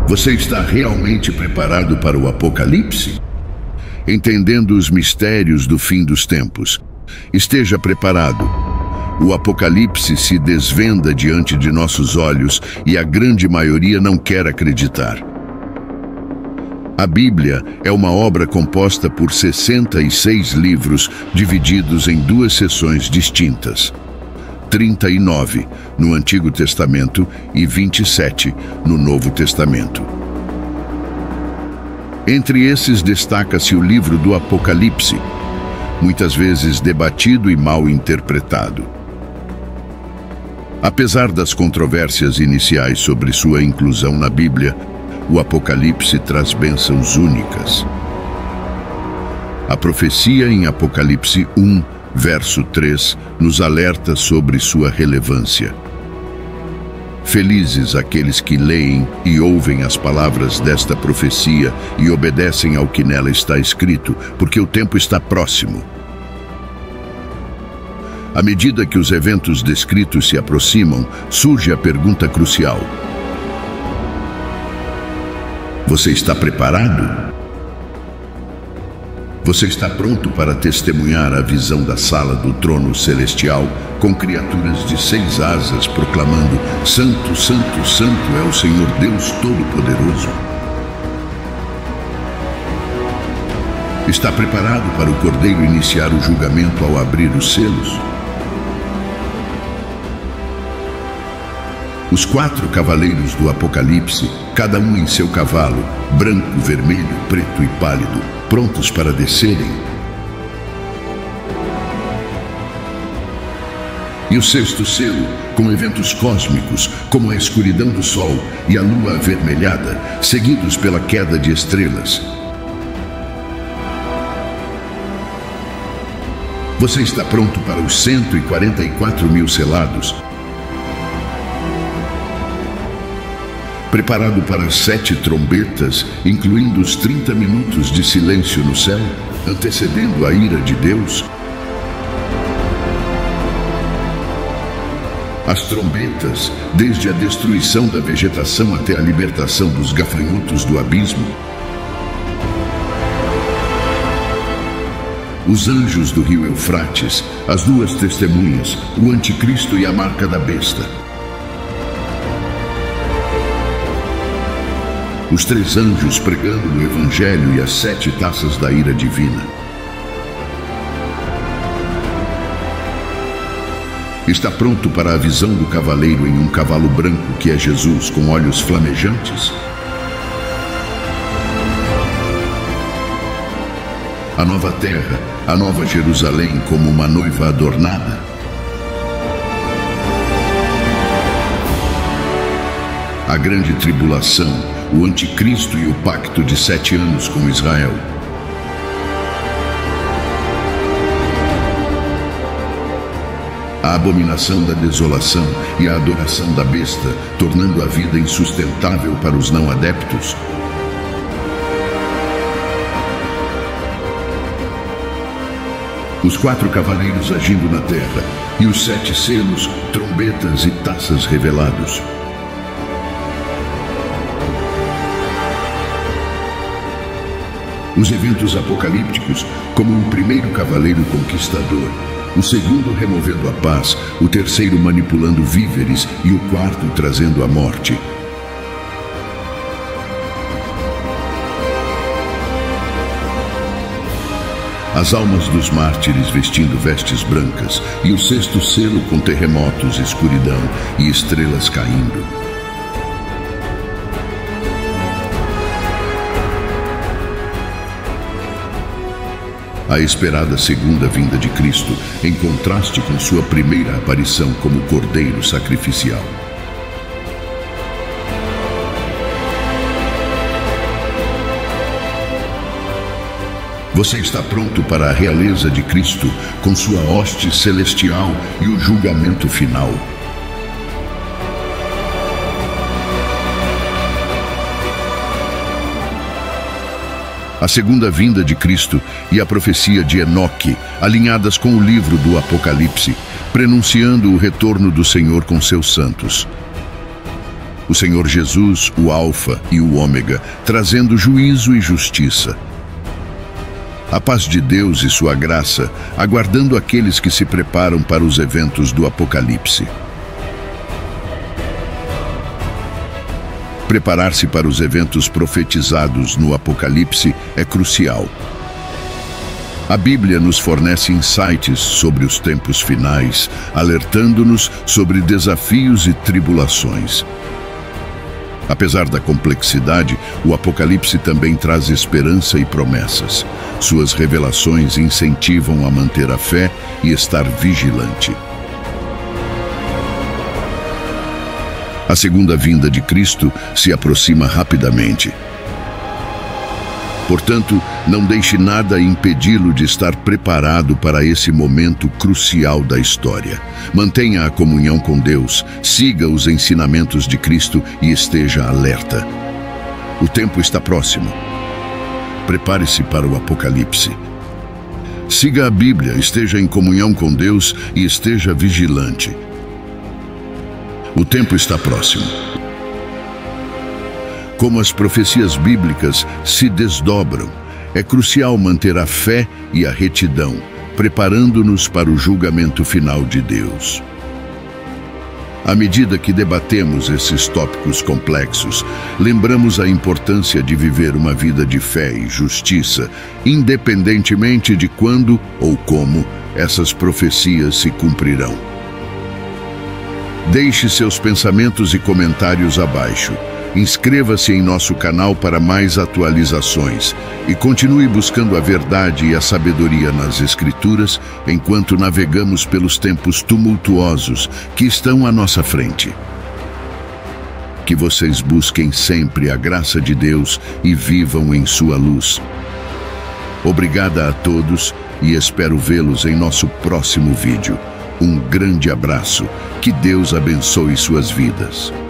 Você está realmente preparado para o Apocalipse? Entendendo os mistérios do fim dos tempos. Esteja preparado. O Apocalipse se desvenda diante de nossos olhos e a grande maioria não quer acreditar. A Bíblia é uma obra composta por 66 livros divididos em duas seções distintas. 39 no Antigo Testamento e 27 no Novo Testamento. Entre esses destaca-se o livro do Apocalipse, muitas vezes debatido e mal interpretado. Apesar das controvérsias iniciais sobre sua inclusão na Bíblia, o Apocalipse traz bênçãos únicas. A profecia em Apocalipse 1, verso 3, nos alerta sobre sua relevância. Felizes aqueles que leem e ouvem as palavras desta profecia e obedecem ao que nela está escrito, porque o tempo está próximo. À medida que os eventos descritos se aproximam, surge a pergunta crucial: você está preparado? Você está pronto para testemunhar a visão da sala do trono celestial, com criaturas de 6 asas proclamando: Santo, Santo, Santo é o Senhor Deus Todo-Poderoso? Está preparado para o Cordeiro iniciar o julgamento ao abrir os selos? Os 4 cavaleiros do Apocalipse, cada um em seu cavalo, branco, vermelho, preto e pálido, prontos para descerem. E o 6º selo, com eventos cósmicos, como a escuridão do sol e a lua avermelhada, seguidos pela queda de estrelas. Você está pronto para os 144 mil selados? Preparado para as 7 trombetas, incluindo os 30 minutos de silêncio no céu, antecedendo a ira de Deus? As trombetas, desde a destruição da vegetação até a libertação dos gafanhotos do abismo. Os anjos do rio Eufrates, as 2 testemunhas, o anticristo e a marca da besta. Os 3 anjos pregando o Evangelho e as 7 taças da ira divina. Está pronto para a visão do cavaleiro em um cavalo branco que é Jesus, com olhos flamejantes? A nova terra, a nova Jerusalém como uma noiva adornada? A grande tribulação, o anticristo e o pacto de 7 anos com Israel. A abominação da desolação e a adoração da besta, tornando a vida insustentável para os não adeptos. Os 4 cavaleiros agindo na terra e os 7 selos, trombetas e taças revelados. Os eventos apocalípticos, como o 1º cavaleiro conquistador, o 2º removendo a paz, o 3º manipulando víveres e o 4º trazendo a morte. As almas dos mártires vestindo vestes brancas e o 6º selo com terremotos, escuridão e estrelas caindo. A esperada segunda vinda de Cristo, em contraste com sua primeira aparição como Cordeiro sacrificial. Você está pronto para a realeza de Cristo, com sua hoste celestial e o julgamento final. A segunda vinda de Cristo e a profecia de Enoque, alinhadas com o livro do Apocalipse, prenunciando o retorno do Senhor com seus santos. O Senhor Jesus, o Alfa e o Ômega, trazendo juízo e justiça. A paz de Deus e sua graça, aguardando aqueles que se preparam para os eventos do Apocalipse. Preparar-se para os eventos profetizados no Apocalipse é crucial. A Bíblia nos fornece insights sobre os tempos finais, alertando-nos sobre desafios e tribulações. Apesar da complexidade, o Apocalipse também traz esperança e promessas. Suas revelações incentivam a manter a fé e estar vigilante. A segunda vinda de Cristo se aproxima rapidamente. Portanto, não deixe nada impedi-lo de estar preparado para esse momento crucial da história. Mantenha a comunhão com Deus, siga os ensinamentos de Cristo e esteja alerta. O tempo está próximo. Prepare-se para o Apocalipse. Siga a Bíblia, esteja em comunhão com Deus e esteja vigilante. O tempo está próximo. Como as profecias bíblicas se desdobram, é crucial manter a fé e a retidão, preparando-nos para o julgamento final de Deus. À medida que debatemos esses tópicos complexos, lembramos a importância de viver uma vida de fé e justiça, independentemente de quando ou como essas profecias se cumprirão. Deixe seus pensamentos e comentários abaixo. Inscreva-se em nosso canal para mais atualizações e continue buscando a verdade e a sabedoria nas Escrituras enquanto navegamos pelos tempos tumultuosos que estão à nossa frente. Que vocês busquem sempre a graça de Deus e vivam em sua luz. Obrigada a todos e espero vê-los em nosso próximo vídeo. Um grande abraço. Que Deus abençoe suas vidas.